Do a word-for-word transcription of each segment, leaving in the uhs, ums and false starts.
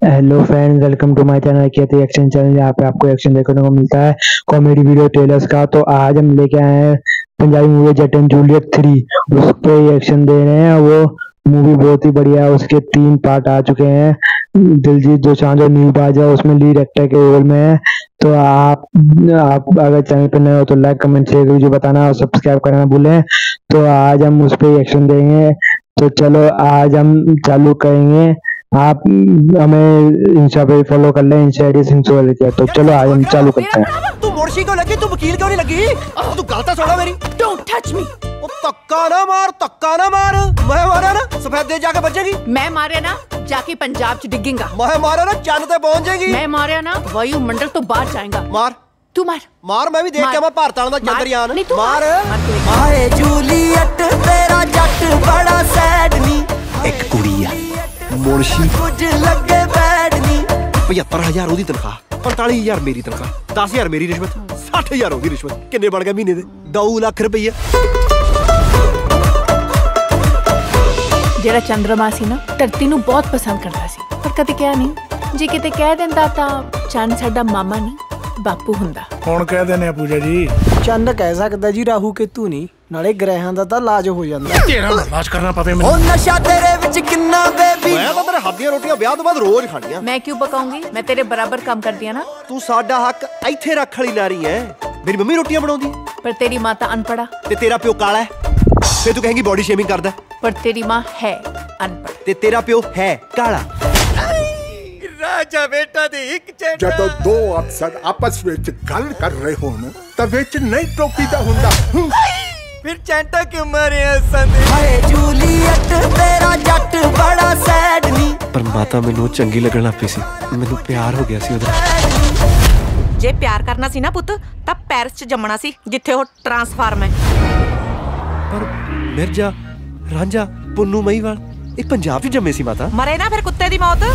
Hello friends, welcome to my channel कहते action channel. यहाँ पे आपको एक्शन देखने को मिलता है कॉमेडी वीडियो ट्रेलर्स का। तो आज हम लेके आए हैं Punjabi movie Jatt and Juliet three. उस पे एक्शन दे रहे हैं। वो मूवी बहुत ही बढ़िया है। उसके तीन पार्ट आ चुके हैं। दिलजीत दोसांझ और नील बाजवा उसमें लीड एक्टर के रोल में है। तो आप आप अगर चैनल पर नए हो तो लाइक कमेंट शेयर वीडियो बताना और सब्सक्राइब करना भूलें। तो आज हम उस पे एक्शन देंगे। तो चलो आज हम चालू करेंगे। आप हमें इंस्टा पे फॉलो कर लें, इंस्टा आईडी सिंसो लिखा है। तो चलो आज हम चालू करते हैं। तू मुर्शी को लगी, तू वकील क्यों नहीं लगी? तू गलत है सोना मेरी। Don't touch me। ओ तक्का ना मार, तक्का ना मार। मैं मारा ना सफेद दे जाके बचेगी। मैं मारे ना जाके पंजाब च डिगेगा। मैं मारा ना चंद ते पहुंच जाएगी। मैं मारे ना वायुमंडल तो बाहर जाएगा। मार तू मार मार। मैं भी देख के मैं भारत वाला चंद्रयान। नहीं तू मार। हाय जूलियट तेरा जट बड़ा सैड नी। एक कुड़ी है मुर्शी कुछ लगे बैड नी। पचहत्तर हजार ओदी तनख्वाह, पैंताली हजार मेरी तनख्वाह, दस हजार मेरी रिश्वत, सठ हजार ओदी रिश्वत। किन्ने बन गए महीने दे? दो लाख रुपये। ਜਿਹੜਾ ਚੰਦਰਮਾ ਸੀ ਨਾ ਧਰਤੀ ਨੂੰ ਬਹੁਤ ਪਸੰਦ ਕਰਦਾ ਸੀ, ਪਰ ਕਦੇ ਕਿਹਾ ਨਹੀਂ। ਜੇ ਕਿਤੇ ਕਹਿ ਦਿੰਦਾ ਤਾਂ ਚੰਦ ਸਾਡਾ ਮਾਮਾ ਨਹੀਂ ਬਾਪੂ ਹੁੰਦਾ। ਹੁਣ ਕਹਿ ਦਿੰਦੇ ਆ ਪੂਜਾ ਜੀ। ਚੰਦ ਕਹਿ ਸਕਦਾ ਜੀ, ਰਾਹੂ ਕੇਤੂ ਨਹੀਂ। ਨਾਲੇ ਗ੍ਰਹਿਾਂ ਦਾ ਤਾਂ ਇਲਾਜ ਹੋ ਜਾਂਦਾ। ਤੇਰਾ ਇਲਾਜ ਕਰਨਾ ਪਵੇ ਮੈਨੂੰ। ਉਹ ਨਸ਼ਾ ਤੇਰੇ ਵਿੱਚ ਕਿੰਨਾ ਬੇਬੀ। ਮੈਂ ਤਾਂ ਤੇਰੇ ਹੱਥ ਦੀਆਂ ਰੋਟੀਆਂ ਵਿਆਹ ਤੋਂ ਬਾਅਦ ਰੋਜ਼ ਖਾਣੀਆਂ। ਮੈਂ ਕਿਉਂ ਪਕਾਉਂਗੀ? ਮੈਂ ਤੇਰੇ ਬਰਾਬਰ ਕੰਮ ਕਰਦੀ ਆ ਨਾ। ਤੂੰ ਸਾਡਾ ਹੱਕ ਇੱਥੇ ਰੱਖ ਵਾਲੀ ਲਾ ਰਹੀ ਐ। ਮੇਰੀ ਮੰਮੀ ਰੋਟੀਆਂ ਬਣਾਉਂਦੀ ਪਰ ਤੇਰੀ ਮਾਂ ਤਾਂ ਅਨਪੜਾ ਤੇ ਤੇਰਾ ਪਿਓ ਕਾਲਾ ਹੈ। ਫੇਰ ਤੂੰ ਕਹੇਂਗੀ ਬੋਡੀ ਸ਼ੇਮਿੰਗ ਕਰਦਾ। ਪਰ ਤੇਰੀ ਮਾਂ ਹੈ ਅਨਪੜ ਤੇ ਤੇਰਾ ਪਿਓ ਹੈ ਕਾਲਾ। ਰਾਜਾ ਬੇਟਾ ਦੀ ਇੱਕ ਚੈਂਟ। ਜਦੋਂ ਦੋ ਅਫਸਰ ਆਪਸ ਵਿੱਚ ਗੱਲ ਕਰ ਰਹੇ ਹੋਣ ਤਾਂ ਵਿੱਚ ਨਹੀਂ ਟੋਕੀਦਾ ਹੁੰਦਾ। ਫਿਰ ਚੈਂਟਾ ਕਿਉਂ ਮਾਰਿਆ ਸੰਦੇ? ਹਾਏ ਜੂਲੀਅਟ ਤੇਰਾ ਜੱਟ ਬੜਾ ਸੈਡ ਨੀ। ਪਰ ਮਾਤਾ ਮੈਨੂੰ ਚੰਗੀ ਲੱਗਣ ਲੱਗ ਪਈ ਸੀ। ਮੈਨੂੰ ਪਿਆਰ ਹੋ ਗਿਆ ਸੀ ਉਹਦਾ। ਜੇ ਪਿਆਰ ਕਰਨਾ ਸੀ ਨਾ ਪੁੱਤ ਤਾਂ ਪੈਰਿਸ ਚ ਜੰਮਣਾ ਸੀ, ਜਿੱਥੇ ਉਹ ਟਰਾਂਸਫਾਰਮ ਹੈ। ਪਰ ਮਿਰਜ਼ਾ, ਰਾਂਝਾ, ਪੁੰਨੂ ਮਹੀਵਾਲ ਇਹ ਪੰਜਾਬ ਚ ਜੰਮੇ ਸੀ ਮਾਤਾ। ਮਰੇ ਨਾ ਫਿਰ ਕੁੱਤੇ ਦੀ ਮੌਤ।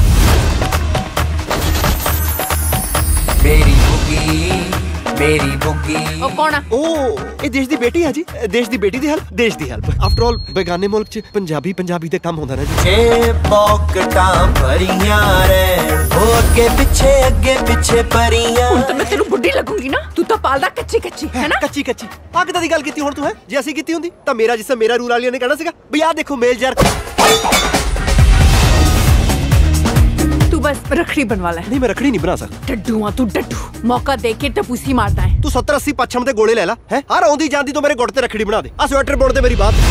ਮੇਰੀ ਬੁੱਗੀ ਮੇਰੀ ਬੁੱਗੀ। ਉਹ ਕੌਣ ਆ? ਉਹ ਇਹ ਦੇਸ਼ ਦੀ ਬੇਟੀ ਹੈ ਜੀ। ਦੇਸ਼ ਦੀ ਬੇਟੀ ਦੀ ਹੈਲਪ ਦੇਸ਼ ਦੀ ਹੈਲਪ। ਆਫਟਰ ਆਲ ਬੇਗਾਨੇ ਮੁਲਕ ਚ ਪੰਜਾਬੀ ਪੰਜਾਬੀ ਦੇ ਕੰਮ ਹੁੰਦਾ ਨਾ ਜੀ। ਛੇ ਪੌਕਟਾਂ ਭਰੀਆਂ ਰੇ, ਉਹ ਅੱਗੇ ਪਿੱਛੇ ਅੱਗੇ ਪਿੱਛੇ ਪਰੀਆਂ। ਹੁਣ ਤਾਂ ਮੈਂ ਤੈਨੂੰ ਬੁੱਢੀ ਲੱਗੂਗੀ ਨਾ। ਤੂੰ ਤਾਂ ਪਾਲਦਾ ਕੱਚੀ ਕੱਚੀ ਹੈ ਨਾ। ਕੱਚੀ ਕੱਚੀ ਆ ਕਿੱਦਾਂ ਦੀ ਗੱਲ ਕੀਤੀ ਹੁਣ ਤੂੰ? ਹੈ ਜੇ ਅਸੀਂ ਕੀਤੀ ਹੁੰਦੀ ਤਾਂ ਮੇਰਾ ਜਿਸਾ ਮੇਰਾ ਰੂਲ ਵਾਲਿਆਂ ਨੇ ਕਹਿਣਾ ਸੀਗਾ ਵੀ ਆਹ ਦੇਖੋ ਮੇਲ ਜਰ। ਤੂੰ ਬਸ रखड़ी बनवा ले। नहीं मैं रखड़ी नहीं बना सकता। डड्डू आ तू डड्डू। मौका देके टपूसी मारता है तू। सत्तर अस्सी पच्छम दे गोले ले ला है। हर आउंदी जांदी तो मेरे गुट ते रखड़ी बना दे। आ स्वेटर बुन दे मेरी बात।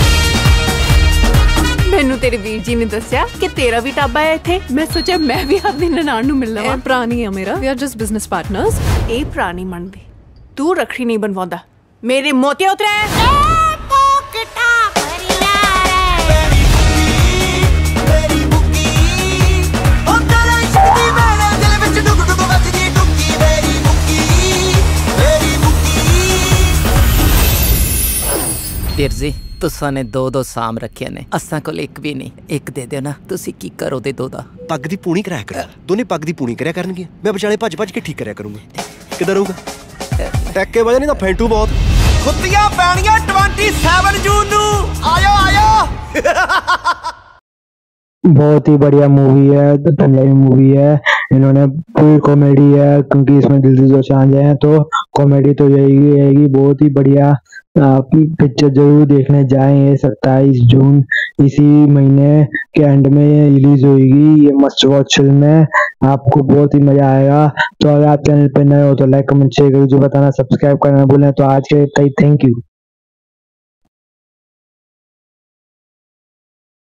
मैनू तेरे वीर जी ने दस्या कि तेरा भी टाबा है इत्थे। मैं सोचा मैं भी अपनी ननाण नू मिल लवां। ए भरा नहीं है मेरा। We are just business partners. ए भरा नहीं मनदी। तू रखड़ी नहीं बनवांदा। मेरे मोतिया उतरे ਵੀਰ ਜੀ ਤੁਸਾਂ ਨੇ ਦੋ ਦੋ ਸਾਮ ਰੱਖੇ ਨੇ, ਅਸਾਂ ਕੋਲ ਇੱਕ ਵੀ ਨਹੀਂ। ਇੱਕ ਦੇ ਦਿਓ ਨਾ। ਤੁਸੀਂ ਕੀ ਕਰੋ ਦੇ ਦੋ ਦਾ? ਪੱਗ ਦੀ ਪੂਣੀ ਕਰਾਇਆ ਕਰ। ਦੋਨੇ ਪੱਗ ਦੀ ਪੂਣੀ ਕਰਿਆ ਕਰਨਗੇ। ਮੈਂ ਵਿਚਾਲੇ ਭੱਜ ਭੱਜ ਕੇ ਠੀਕ ਕਰਿਆ ਕਰੂੰਗਾ। ਕਿੱਦਾਂ ਰਹੂਗਾ? ਟੈਕੇ ਵਜੇ ਨਹੀਂ ਤਾਂ ਫੈਂਟੂ ਬਹੁਤ। ਖੁੱਤੀਆਂ ਪੈਣੀਆਂ सत्ताईस जून ਨੂੰ। ਆਇਓ ਆਇਓ। बहुत ही बढ़िया मूवी है, पंजाबी मूवी है। इन्होंने पूरी कॉमेडी है क्योंकि इसमें दिलजीत दोसांझ है। तो कॉमेडी तो यही रहेगी। बहुत ही बढ़िया पिक्चर जरूर देखने जाएं। ये सत्ताईस जून इसी महीने के एंड में रिलीज होगी। ये मस्ट वॉच फिल्म है। आपको बहुत ही मजा आएगा। तो अगर आप चैनल पर नए हो तो लाइक कमेंट शेयर जो बताना सब्सक्राइब करना भूलें। तो आज के लिए थैंक यू।